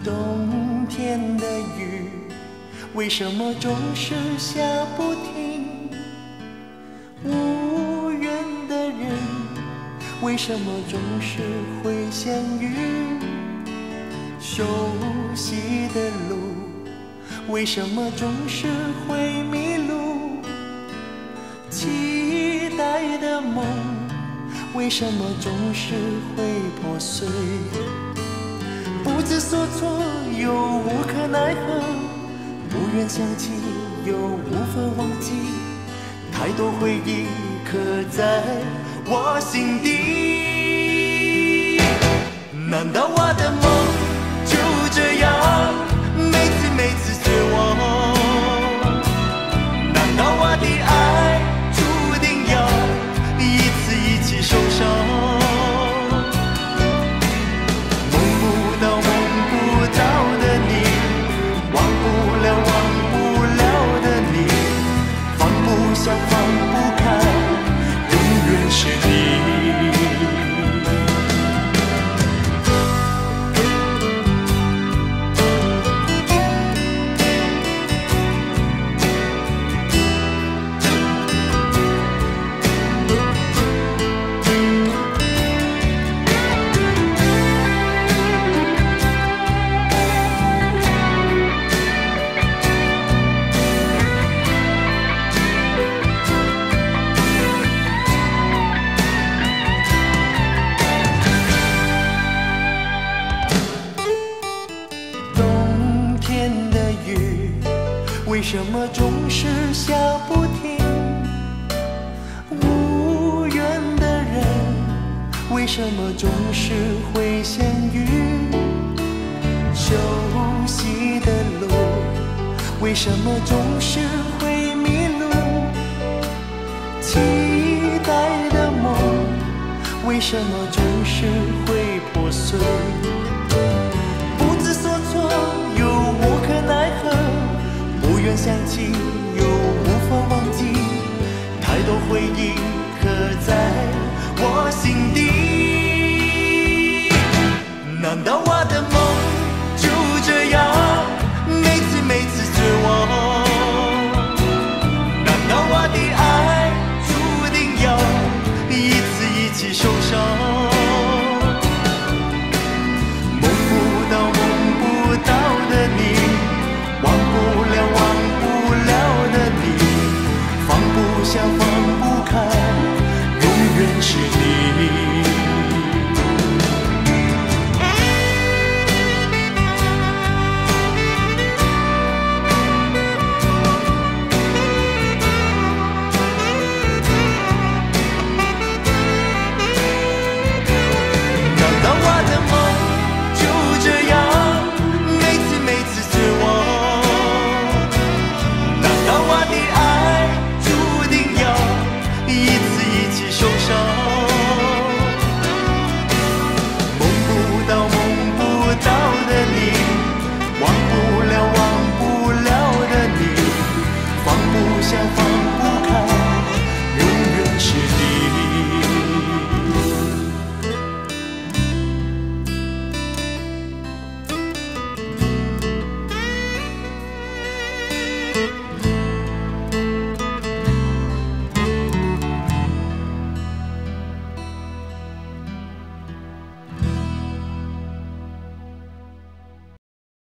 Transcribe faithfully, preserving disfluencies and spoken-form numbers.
冬天的雨为什么总是下不停？无缘的人为什么总是会相遇？熟悉的路为什么总是会迷路？期待的梦为什么总是会破碎？不知所措又无可奈何，不愿想起又无法忘记，太多回忆刻在我心底。难道我的梦就这样每次每次绝望？难道我的爱注定要一次一起受伤？想放不开，永远是你。为什么总是下不停？无缘的人为什么总是会相遇？熟悉的路为什么总是会迷路？期待的梦为什么总是会破碎？不知所措又无可奈何，不愿想起又无法忘记，太多回忆刻在我心底。难道我的梦就这样每次每次绝望？难道我的爱注定要一次一起受伤？